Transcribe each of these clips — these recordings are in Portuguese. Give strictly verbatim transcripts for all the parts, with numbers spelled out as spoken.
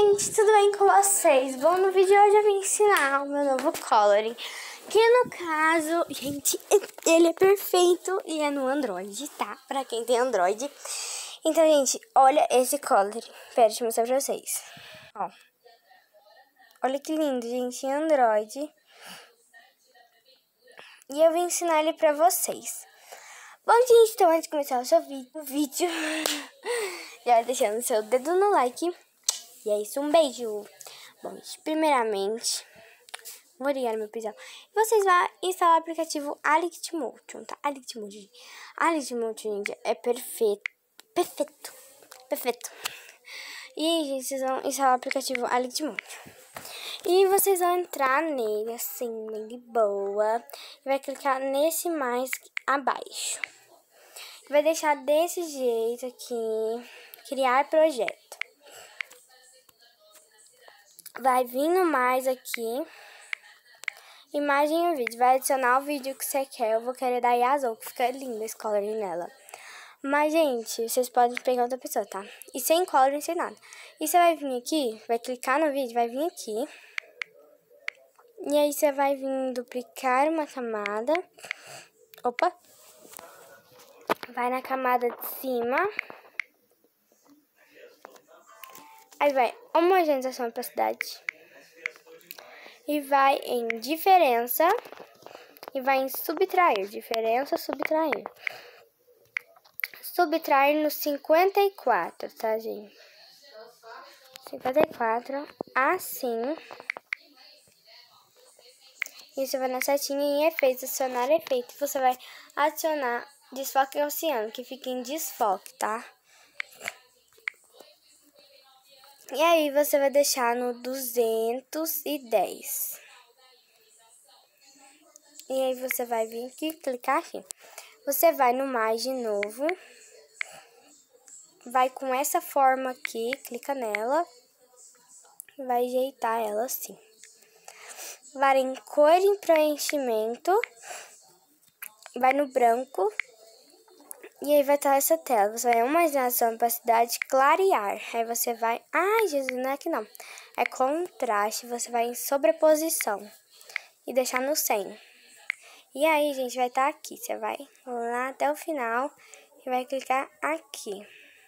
gente, tudo bem com vocês? Bom, no vídeo de hoje eu vim ensinar o meu novo coloring, que no caso, gente, ele é perfeito e é no Android, tá? Pra quem tem Android. Então, gente, olha esse coloring. Pera, deixa eu mostrar pra vocês. Ó. Olha que lindo, gente, em Android. E eu vim ensinar ele pra vocês. Bom, gente, então antes de começar o seu vi o vídeo, já vai deixando o seu dedo no like. E é isso, um beijo. Bom, gente, primeiramente, vou ligar meu pincel. Vocês vão instalar o aplicativo Alict Motion, tá? Alict Motion. Alict Motion, gente, é perfeito. Perfeito. Perfeito. E, gente, vocês vão instalar o aplicativo Alict Motion. E vocês vão entrar nele, assim, bem de boa. E vai clicar nesse mais abaixo. Vai deixar desse jeito aqui, criar projeto. Vai vindo mais aqui, imagem e vídeo. Vai adicionar o vídeo que você quer. Eu vou querer da Yasou, que fica linda esse coloring nela. Mas, gente, vocês podem pegar outra pessoa, tá? E sem coloring, sem nada. E você vai vir aqui, vai clicar no vídeo, vai vir aqui. E aí você vai vir duplicar uma camada. Opa! Vai na camada de cima. Aí vai homogeneização e opacidade. E vai em diferença. E vai em subtrair. Diferença, subtrair. Subtrair no cinquenta e quatro, tá, gente? cinquenta e quatro. Assim. E você vai na setinha em efeitos, adicionar efeito. Você vai adicionar desfoque gaussiano, que fica em desfoque, tá? E aí você vai deixar no duzentos e dez. E aí você vai vir aqui, clicar aqui. Você vai no mais de novo. Vai com essa forma aqui, clica nela. E vai ajeitar ela assim. Vai em cor e preenchimento. Vai no branco. E aí vai estar essa tela. Você vai em homogeneização, opacidade, clarear. Aí você vai... Ai, Jesus, não é aqui não. É contraste. Você vai em sobreposição. E deixar no cem. E aí, gente, vai estar aqui. Você vai lá até o final. E vai clicar aqui.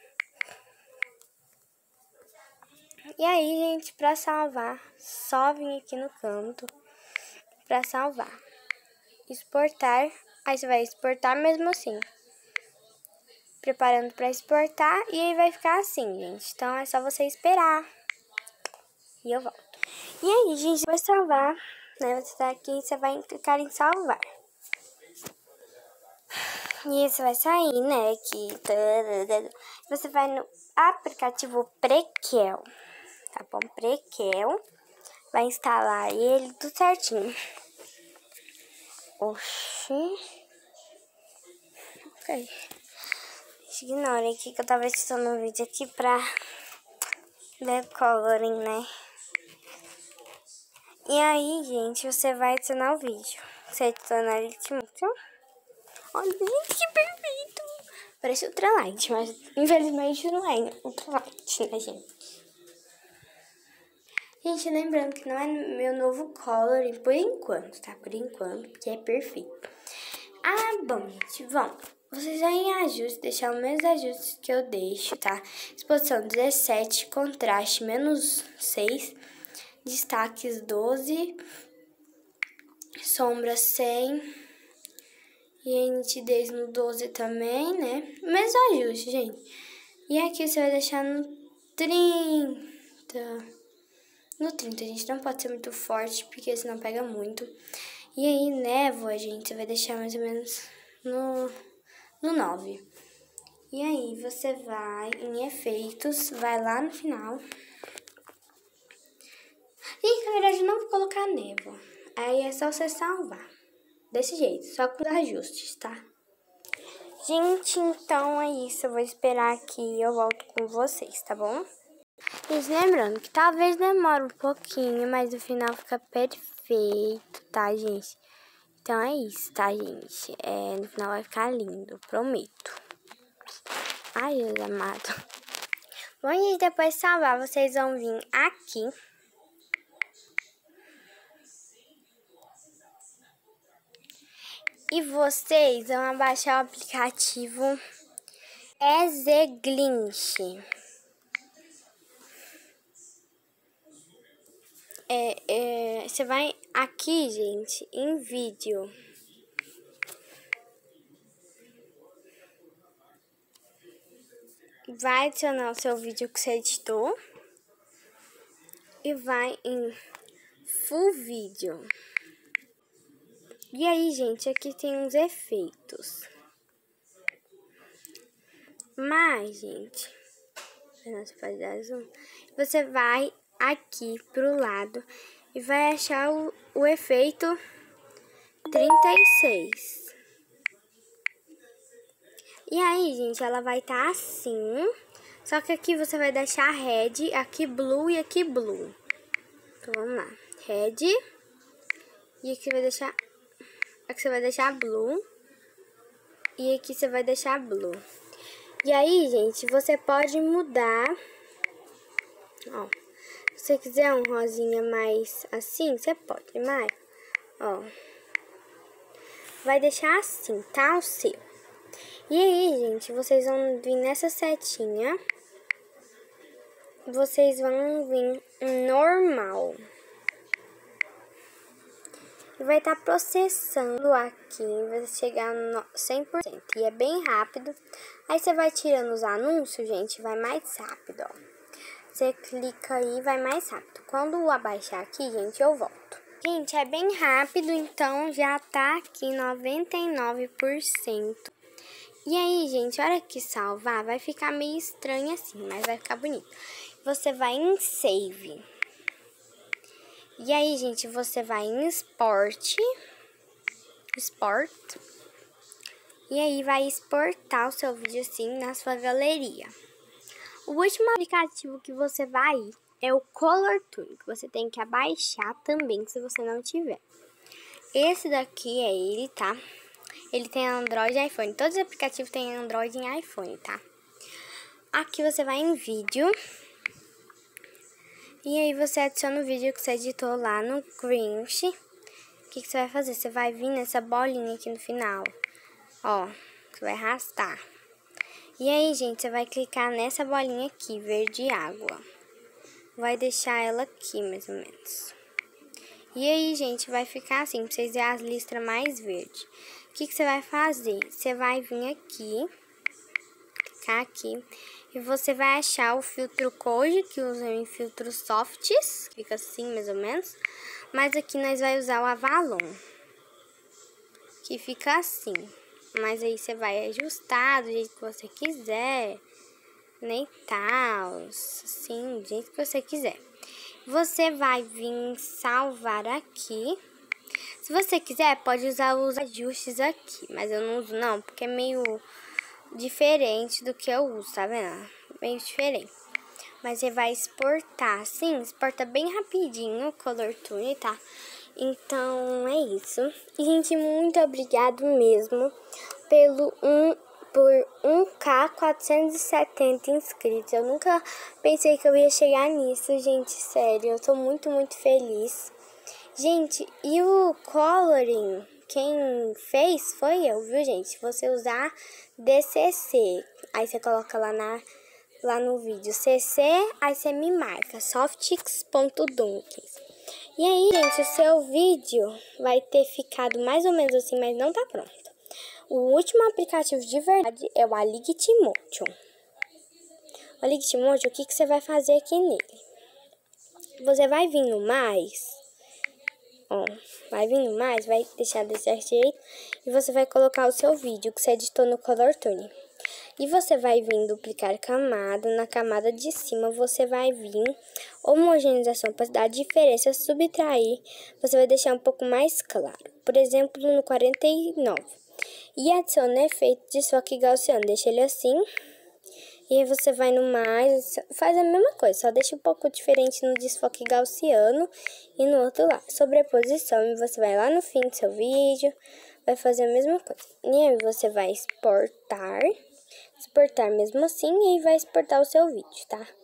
E aí, gente, pra salvar, só vim aqui no canto. Pra salvar. Exportar. Aí você vai exportar mesmo assim. Preparando para exportar e aí vai ficar assim, gente. Então é só você esperar. E eu volto. E aí, gente, vai salvar, né? Você tá aqui, você vai clicar em salvar. E você vai sair, né? Aqui. Você vai no aplicativo Prequel. Tá bom? Prequel. Vai instalar ele tudo certinho. Oxi. Ok. Ignora aqui que eu tava editando um vídeo aqui pra ver coloring, né? E aí, gente, você vai adicionar o vídeo. Você adiciona ele muito. Olha, gente, que perfeito! Parece ultralight, mas infelizmente não é ultralight, né, gente? Gente, lembrando que não é meu novo coloring por enquanto, tá? Por enquanto, porque é perfeito. Ah, bom, gente, vamos. Vocês vão em ajuste, deixar os mesmos ajustes que eu deixo, tá? Exposição dezessete, contraste menos seis, destaques doze, sombra cem e a nitidez no doze também, né? Mesmo ajuste, gente. E aqui você vai deixar no trinta. No trinta, gente, não pode ser muito forte, porque senão pega muito. E aí, névoa, gente, você vai deixar mais ou menos no... no nove. E aí, você vai em efeitos, vai lá no final. E, na verdade, não vou colocar névoa. Aí é só você salvar. Desse jeito, só com os ajustes, tá? Gente, então é isso. Eu vou esperar aqui e eu volto com vocês, tá bom? E lembrando que talvez demore um pouquinho, mas no final fica perfeito, tá, gente? Então é isso, tá, gente? É, no final vai ficar lindo, prometo. Ai, Jesus amado. Bom, gente, depois de salvar, vocês vão vir aqui. E vocês vão abaixar o aplicativo EasyGlinch. É, é, você vai aqui, gente, em vídeo. Vai adicionar o seu vídeo que você editou. E vai em Full Vídeo. E aí, gente, aqui tem uns efeitos. Mas, gente, você pode dar zoom. Você vai aqui pro lado e vai achar o, o efeito trinta e seis. E aí, gente, ela vai estar tá assim. Só que aqui você vai deixar red, aqui blue e aqui blue. Então, vamos lá. Red. E aqui vai deixar... Aqui você vai deixar blue. E aqui você vai deixar blue. E aí, gente, você pode mudar. Ó. Se você quiser um rosinha mais assim, você pode, mas... Ó. Vai deixar assim, tá? O seu. E aí, gente, vocês vão vir nessa setinha. Vocês vão vir normal. E vai estar tá processando aqui, vai chegar no cem por cento. E é bem rápido. Aí você vai tirando os anúncios, gente, vai mais rápido, ó. Você clica aí, vai mais rápido. Quando abaixar aqui, gente, eu volto. Gente, é bem rápido, então já tá aqui noventa e nove por cento. E aí, gente, a hora que salvar, vai ficar meio estranho assim, mas vai ficar bonito. Você vai em Save. E aí, gente, você vai em Export. Export. E aí, vai exportar o seu vídeo assim na sua galeria. O último aplicativo que você vai ir é o Colortune, que você tem que abaixar também, se você não tiver. Esse daqui é ele, tá? Ele tem Android e iPhone. Todos os aplicativos têm Android e iPhone, tá? Aqui você vai em Vídeo. E aí você adiciona o vídeo que você editou lá no Grinch. O que, que você vai fazer? Você vai vir nessa bolinha aqui no final. Ó, você vai arrastar. E aí, gente, você vai clicar nessa bolinha aqui, verde água. Vai deixar ela aqui, mais ou menos. E aí, gente, vai ficar assim, pra vocês verem as listras mais verdes. O que, que você vai fazer? Você vai vir aqui, clicar aqui. E você vai achar o filtro Code, que usa em filtros softs. Fica assim, mais ou menos. Mas aqui nós vai usar o Avalon, que fica assim. Mas aí você vai ajustar do jeito que você quiser. Nem tal. Assim, do jeito que você quiser. Você vai vir salvar aqui. Se você quiser, pode usar os ajustes aqui. Mas eu não uso não, porque é meio... diferente do que eu uso, tá vendo? Meio diferente. Mas você vai exportar, sim, exporta bem rapidinho o Colortune, tá? Então, é isso. E, gente, muito obrigado mesmo pelo um, por um K quatrocentos e setenta inscritos. Eu nunca pensei que eu ia chegar nisso, gente, sério. Eu tô muito, muito feliz. Gente, e o coloring... Quem fez foi eu, viu, gente? Se você usar D C C, aí você coloca lá, na, lá no vídeo C C, aí você me marca, softix.dunkins. E aí, gente, o seu vídeo vai ter ficado mais ou menos assim, mas não tá pronto. O último aplicativo de verdade é o Alightmotion. O Alightmotion, o que, que você vai fazer aqui nele? Você vai vir no mais... Ó, vai vindo mais, vai deixar desse jeito e você vai colocar o seu vídeo que você editou no Colortune. E você vai vir duplicar camada, na camada de cima você vai vir homogeneização para dar diferença, subtrair, você vai deixar um pouco mais claro. Por exemplo, no quarenta e nove. E adiciona efeito de desfoque gaussiano, deixa ele assim. E aí você vai no mais, faz a mesma coisa, só deixa um pouco diferente no desfoque gaussiano e no outro lá, sobreposição. E você vai lá no fim do seu vídeo, vai fazer a mesma coisa. E aí você vai exportar, exportar mesmo assim e aí vai exportar o seu vídeo, tá?